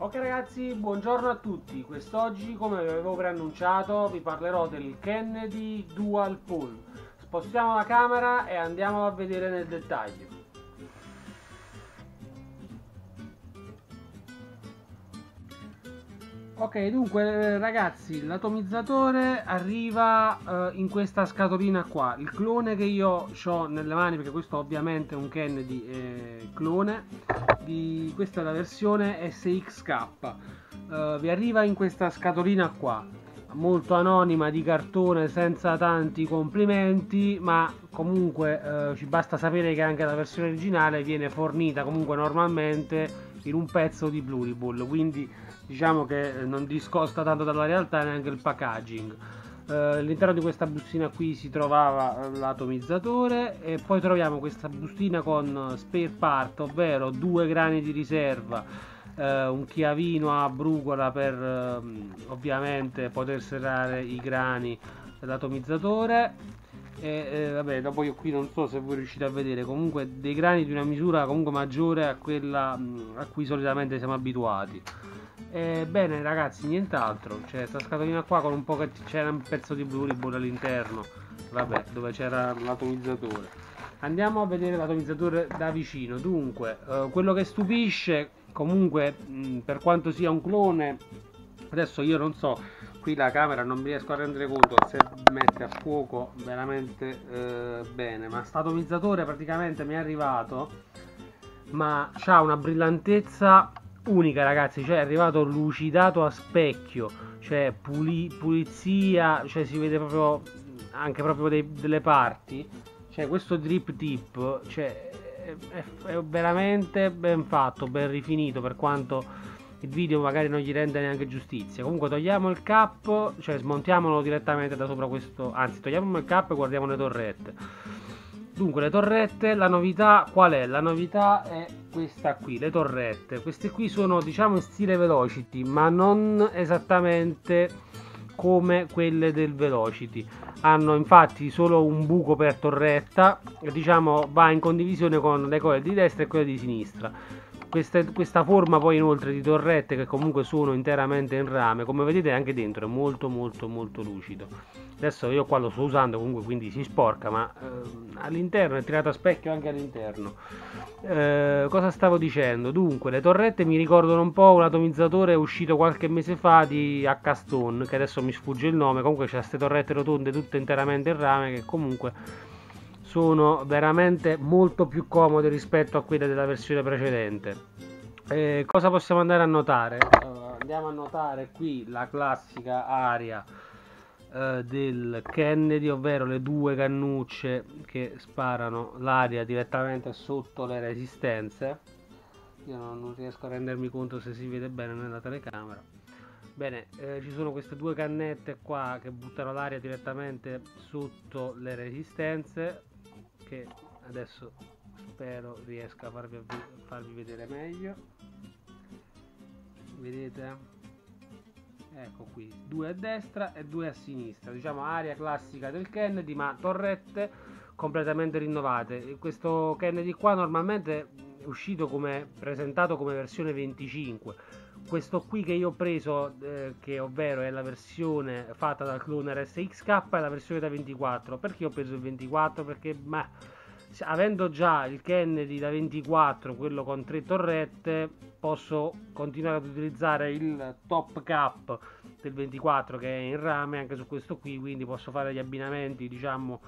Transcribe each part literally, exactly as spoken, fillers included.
Ok ragazzi, buongiorno a tutti. Quest'oggi, come vi avevo preannunciato, vi parlerò del Kennedy Dual Pull. Spostiamo la camera e andiamo a vedere nel dettaglio. Ok, dunque ragazzi, l'atomizzatore arriva eh, in questa scatolina qua. Il clone che io ho nelle mani, perché questo ovviamente è un Kennedy eh, clone, di, questa è la versione S X K. Uh, vi arriva in questa scatolina qua, molto anonima, di cartone, senza tanti complimenti, ma comunque uh, ci basta sapere che anche la versione originale viene fornita comunque normalmente in un pezzo di Pluriball, quindi diciamo che non discosta tanto dalla realtà neanche il packaging. Uh, all'interno di questa bustina qui si trovava l'atomizzatore e poi troviamo questa bustina con spare part, ovvero due grani di riserva, uh, un chiavino a brugola per uh, ovviamente poter serrare i grani dell'atomizzatore e eh, vabbè, dopo io qui non so se voi riuscite a vedere, comunque dei grani di una misura comunque maggiore a quella mh, a cui solitamente siamo abituati. Eh, bene ragazzi, nient'altro, c'è questa scatolina qua con un po' che c'era un pezzo di Pluriball all'interno, vabbè, dove c'era l'atomizzatore. Andiamo a vedere l'atomizzatore da vicino. Dunque, eh, quello che stupisce comunque, mh, per quanto sia un clone, adesso io non so, qui la camera non mi riesco a rendere conto se mette a fuoco veramente eh, bene, ma sto atomizzatore praticamente mi è arrivato, ma ha una brillantezza unica ragazzi, cioè è arrivato lucidato a specchio, cioè puli, pulizia, cioè si vede proprio anche proprio dei, delle parti, cioè questo drip tip, cioè è, è, è veramente ben fatto, ben rifinito, per quanto il video magari non gli rende neanche giustizia. Comunque togliamo il cap, cioè smontiamolo direttamente da sopra questo, anzi togliamo il cap e guardiamo le torrette. Dunque le torrette, la novità qual è? La novità è questa qui, le torrette. Queste qui sono diciamo in stile Velocity, ma non esattamente come quelle del Velocity. Hanno infatti solo un buco per torretta, e diciamo va in condivisione con le coile di destra e quelle di sinistra. Questa, questa forma poi inoltre di torrette, che comunque sono interamente in rame, come vedete anche dentro è molto molto molto lucido. Adesso io qua lo sto usando comunque, quindi si sporca, ma eh, all'interno è tirato a specchio anche all'interno. Eh, cosa stavo dicendo? Dunque le torrette mi ricordano un po' un atomizzatore uscito qualche mese fa di H Stone, che adesso mi sfugge il nome. Comunque c'è queste torrette rotonde tutte interamente in rame, che comunque sono veramente molto più comode rispetto a quelle della versione precedente. Eh, cosa possiamo andare a notare? Uh, andiamo a notare qui la classica aria uh, del Kennedy, ovvero le due cannucce che sparano l'aria direttamente sotto le resistenze. Io non, non riesco a rendermi conto se si vede bene nella telecamera. Bene, eh, ci sono queste due cannette qua che buttano l'aria direttamente sotto le resistenze, che adesso spero riesca a farvi, a farvi vedere meglio. Vedete? Ecco qui, due a destra e due a sinistra, diciamo aria classica del Kennedy, ma torrette completamente rinnovate. E questo Kennedy qua normalmente è uscito come presentato come versione venticinque. Questo qui che io ho preso, eh, che ovvero è la versione fatta dal cloner S X K, è la versione da ventiquattro. Perché ho preso il ventiquattro? Perché ma, avendo già il Kennedy da ventiquattro, quello con tre torrette, posso continuare ad utilizzare il top cap del ventiquattro che è in rame anche su questo qui, quindi posso fare gli abbinamenti diciamo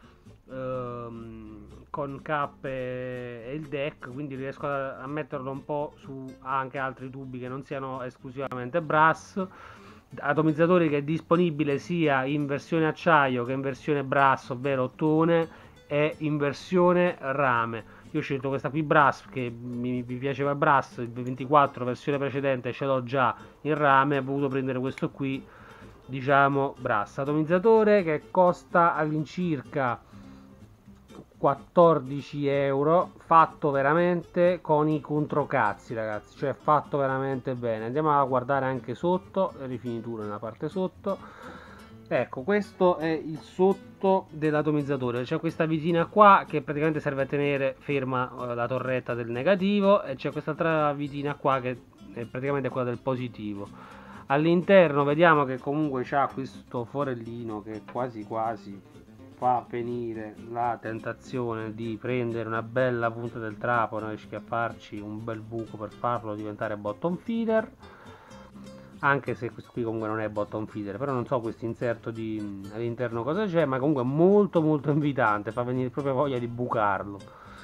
ehm, con cap e, e il deck, quindi riesco a, a metterlo un po' su anche altri tubi che non siano esclusivamente brass. Atomizzatore che è disponibile sia in versione acciaio che in versione brass, ovvero ottone, e in versione rame. Io ho scelto questa qui brass, che mi, mi piaceva brass, il ventiquattro versione precedente ce l'ho già in rame, ho voluto prendere questo qui diciamo brass. Atomizzatore che costa all'incirca quattordici euro, fatto veramente con i controcazzi ragazzi, cioè fatto veramente bene. Andiamo a guardare anche sotto, le rifiniture nella parte sotto. Ecco, questo è il sotto dell'atomizzatore. C'è questa visina qua che praticamente serve a tenere ferma eh, la torretta del negativo, e c'è quest'altra visina qua che è praticamente quella del positivo. All'interno vediamo che comunque c'ha questo forellino che quasi quasi fa venire la tentazione di prendere una bella punta del trapano e schiaffarci un bel buco per farlo diventare bottom feeder, anche se questo qui comunque non è bottom feeder, però non so questo inserto di all'interno cosa c'è, ma comunque molto molto invitante, fa venire proprio voglia di bucarlo.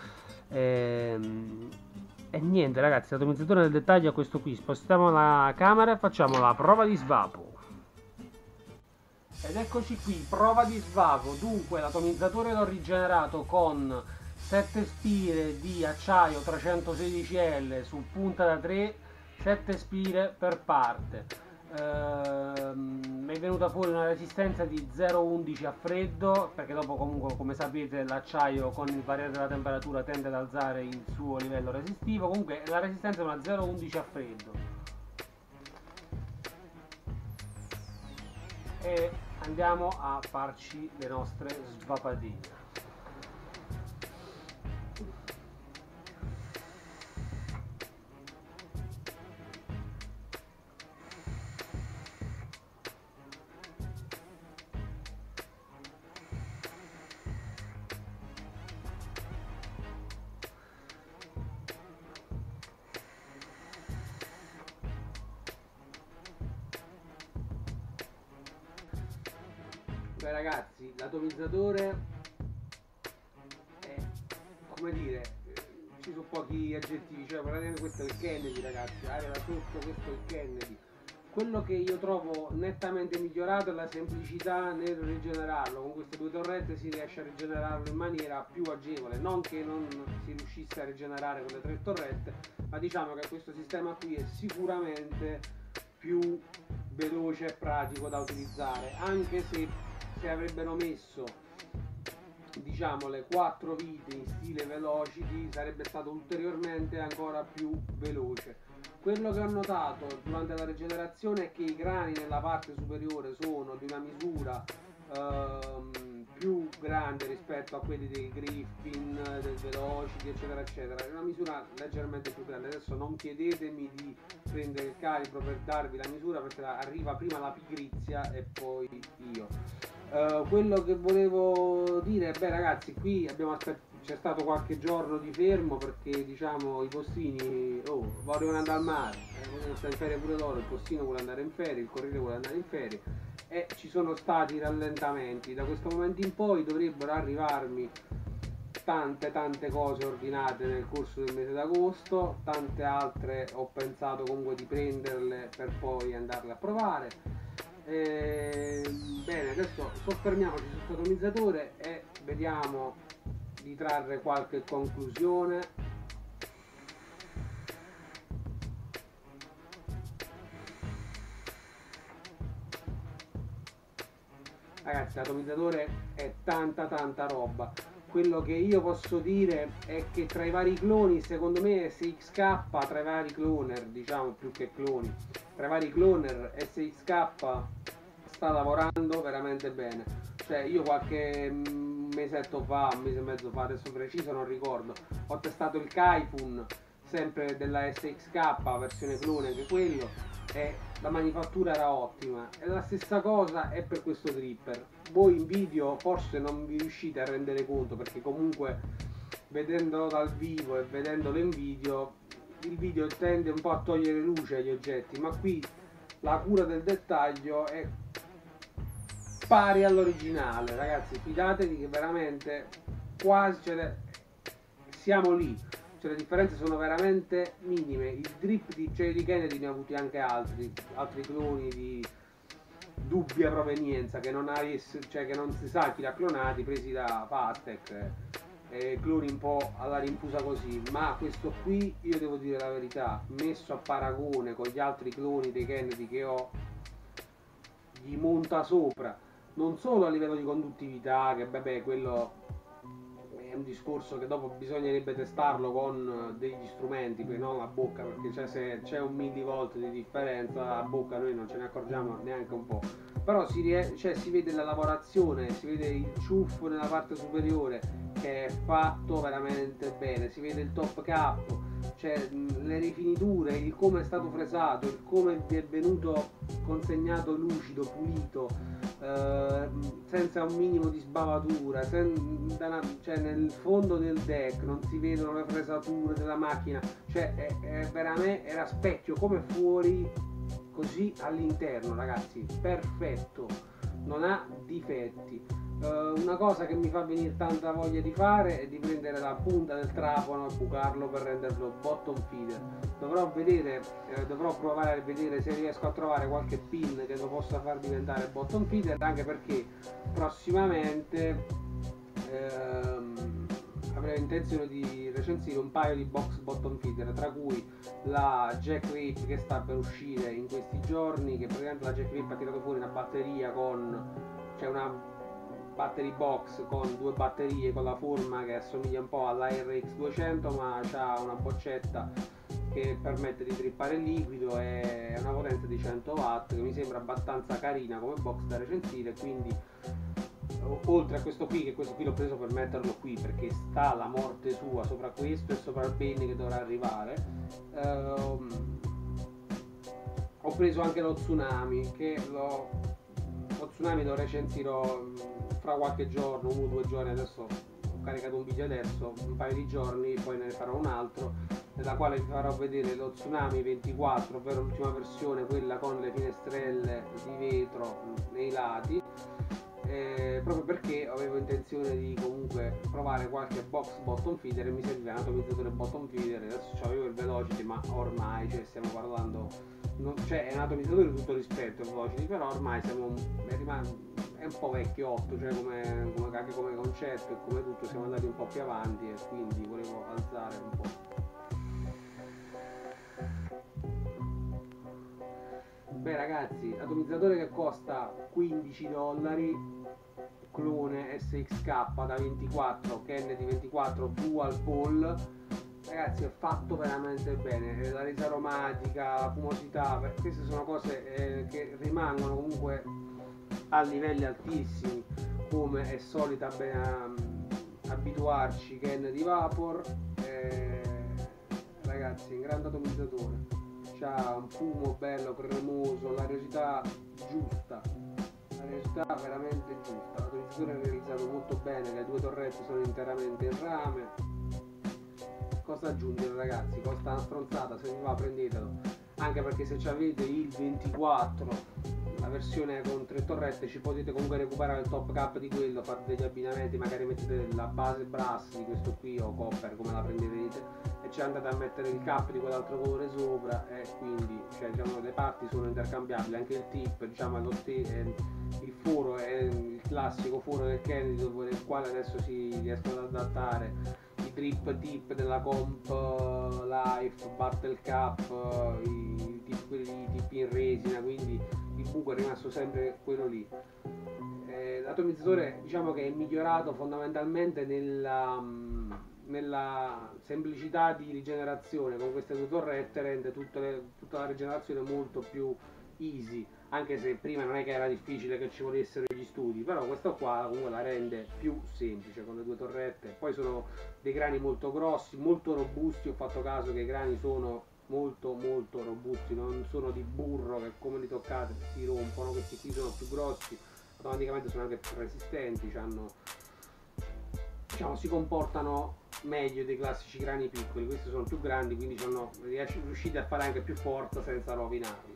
Ehm, e niente ragazzi, l'atomizzatore del dettaglio è questo qui. Spostiamo la camera e facciamo la prova di svapo. Ed eccoci qui, prova di svapo. Dunque l'atomizzatore l'ho rigenerato con sette spire di acciaio trecentosedici L su punta da tre, sette spire per parte. Ehm, mi è venuta fuori una resistenza di zero virgola undici a freddo, perché dopo comunque come sapete l'acciaio con il variare della temperatura tende ad alzare il suo livello resistivo. Comunque la resistenza è una zero virgola undici a freddo. E andiamo a farci le nostre svapatine. Beh ragazzi, l'atomizzatore è, come dire, ci sono pochi aggettivi, cioè praticamente questo è il Kennedy ragazzi, aria da sotto, questo è il Kennedy. Quello che io trovo nettamente migliorato è la semplicità nel rigenerarlo. Con queste due torrette si riesce a rigenerarlo in maniera più agevole, non che non si riuscisse a rigenerare con le tre torrette, ma diciamo che questo sistema qui è sicuramente più veloce e pratico da utilizzare, anche se se avrebbero messo diciamo le quattro vite in stile velocity sarebbe stato ulteriormente ancora più veloce. Quello che ho notato durante la rigenerazione è che i grani nella parte superiore sono di una misura ehm, più grande rispetto a quelli del Griffin, del Velocity eccetera eccetera, è una misura leggermente più grande. Adesso non chiedetemi di prendere il calibro per darvi la misura, perché arriva prima la pigrizia e poi io. Uh, quello che volevo dire, beh ragazzi, qui abbiamo c'è stato qualche giorno di fermo perché diciamo i postini oh, vogliono andare al mare, eh, vogliono stare in ferie pure loro, il postino vuole andare in ferie, il corriere vuole andare in ferie e ci sono stati rallentamenti. Da questo momento in poi dovrebbero arrivarmi tante tante cose ordinate nel corso del mese d'agosto, tante altre ho pensato comunque di prenderle per poi andarle a provare. Eh, bene, adesso soffermiamoci su questo atomizzatore e vediamo di trarre qualche conclusione. Ragazzi, l'atomizzatore è tanta tanta roba. Quello che io posso dire è che tra i vari cloni, secondo me S X K, tra i vari cloner, diciamo più che cloni, tra i vari cloner S X K sta lavorando veramente bene. Cioè io qualche mesetto fa, un mese e mezzo fa, adesso preciso non ricordo, ho testato il Kaifun, sempre della S X K, versione clone anche quello, e la manifattura era ottima. E la stessa cosa è per questo dripper. Voi in video forse non vi riuscite a rendere conto, perché comunque vedendolo dal vivo e vedendolo in video, il video tende un po' a togliere luce agli oggetti, ma qui la cura del dettaglio è pari all'originale. Ragazzi, fidatevi che veramente quasi cioè, siamo lì, cioè le differenze sono veramente minime. Il drip di, cioè, di Kennedy ne ha avuti anche altri altri cloni di dubbia provenienza che non, ha, cioè, che non si sa chi l'ha clonati, presi da Fastech, eh, cloni un po' alla rinfusa così. Ma questo qui, io devo dire la verità, messo a paragone con gli altri cloni dei Kennedy che ho, gli monta sopra, non solo a livello di conduttività, che vabbè quello è un discorso che dopo bisognerebbe testarlo con degli strumenti, non a bocca, perché cioè, se c'è un millivolt di differenza a bocca noi non ce ne accorgiamo neanche un po', però si, ries- cioè, si vede la lavorazione, si vede il ciuffo nella parte superiore che è fatto veramente bene, si vede il top cap, cioè le rifiniture, il come è stato fresato, il come vi è venuto consegnato lucido, pulito, eh, senza un minimo di sbavatura, sen, da, cioè nel fondo del deck non si vedono le fresature della macchina, cioè è, è veramente, era specchio come fuori così all'interno, ragazzi, perfetto, non ha difetti. Uh, una cosa che mi fa venire tanta voglia di fare è di prendere la punta del trapano e bucarlo per renderlo bottom feeder. Dovrò vedere, eh, dovrò provare a vedere se riesco a trovare qualche pin che lo possa far diventare bottom feeder, anche perché prossimamente ehm, avrei intenzione di recensire un paio di box bottom feeder, tra cui la Jack Whip che sta per uscire in questi giorni, che praticamente la Jack Whip ha tirato fuori una batteria con, cioè una battery box con due batterie con la forma che assomiglia un po' alla R X duecento, ma ha una boccetta che permette di drippare il liquido e una potenza di cento watt, che mi sembra abbastanza carina come box da recensire. Quindi oltre a questo qui, che questo qui l'ho preso per metterlo qui perché sta la morte sua sopra questo e sopra il bene che dovrà arrivare, ehm, ho preso anche lo Tsunami, che lo, lo Tsunami lo recensirò fra qualche giorno, uno o due giorni. Adesso ho caricato un video adesso, un paio di giorni, poi ne farò un altro, nella quale vi farò vedere lo Tsunami ventiquattro, ovvero l'ultima versione, quella con le finestrelle di vetro nei lati, eh, proprio perché avevo intenzione di comunque provare qualche box bottom feeder e mi serviva un atomizzatore bottom feeder. Adesso avevo il Velocity, ma ormai, cioè, stiamo parlando, non, cioè è un atomizzatore di tutto rispetto il Velocity, però ormai siamo, è, rimane, è un po' vecchiotto, cioè come, come, anche come concetto e come tutto siamo andati un po' più avanti, e quindi volevo alzare un po'. Beh ragazzi, atomizzatore che costa quindici dollari, clone S X K da ventiquattro, Kennedy ventiquattro Dual Pole. Ragazzi, è fatto veramente bene, la resa aromatica, la fumosità, queste sono cose eh, che rimangono comunque a livelli altissimi, come è solita ben abituarci Kennedy Vapor. Eh, ragazzi, un grande atomizzatore, c'ha un fumo bello, cremoso, l'ariosità giusta, l'ariosità veramente giusta. L'atomizzatore è realizzato molto bene, le due torrette sono interamente in rame. Cosa aggiungere ragazzi? Costa una stronzata, se vi va prendetelo, anche perché se avete il ventiquattro, la versione con tre torrette, ci potete comunque recuperare il top cap di quello, fate degli abbinamenti, magari mettete la base brass di questo qui o copper come la prenderete, e ci andate a mettere il cap di quell'altro colore sopra, e quindi cioè, diciamo, le parti sono intercambiabili, anche il tip, diciamo, lo st- eh, il foro è il classico foro del Kennedy, dove il quale adesso si riescono ad adattare i drip tip della Comp Life, Battle Cap, i tip, quelli tip in resina, quindi il buco è rimasto sempre quello lì. Eh, l'atomizzatore diciamo che è migliorato fondamentalmente nella, nella semplicità di rigenerazione. Con queste due torrette rende tutte le, tutta la rigenerazione molto più easy, anche se prima non è che era difficile che ci volessero gli studi, però questo qua comunque la rende più semplice con le due torrette. Poi sono dei grani molto grossi, molto robusti, ho fatto caso che i grani sono molto molto robusti, non sono di burro che come li toccate si rompono. Questi qui sono più grossi, automaticamente sono anche più resistenti, hanno, diciamo, si comportano meglio dei classici grani piccoli. Questi sono più grandi, quindi sono riusciti a fare anche più forza senza rovinarli.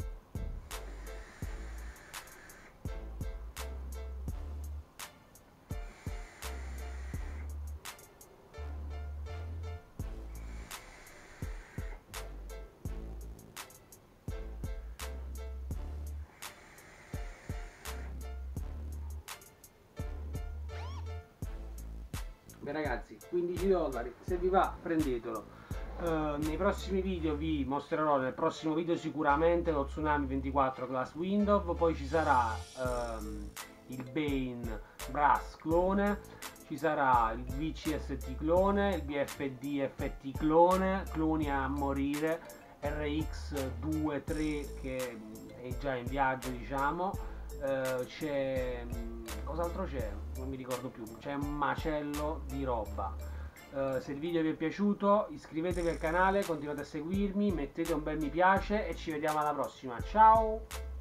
Beh ragazzi, quindici dollari, se vi va prendetelo. Uh, nei prossimi video vi mostrerò, nel prossimo video sicuramente, lo Tsunami ventiquattro Glass Window, poi ci sarà um, il Bane Brass clone, ci sarà il V C S T clone, il B F D F T clone, cloni a morire, R X due tre che è già in viaggio, diciamo. Uh, c'è, cos'altro c'è? Non mi ricordo più, c'è un macello di roba. Uh, se il video vi è piaciuto iscrivetevi al canale, continuate a seguirmi, mettete un bel mi piace e ci vediamo alla prossima. Ciao!